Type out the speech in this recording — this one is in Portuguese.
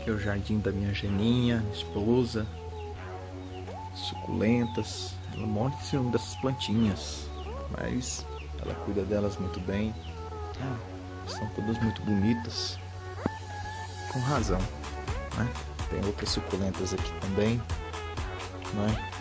Aqui é o jardim da minha Geninha, esposa. Suculentas. Ela morre de ciúme dessas plantinhas, mas ela cuida delas muito bem. São todas muito bonitas. Com razão, né? Tem outras suculentas aqui também, né?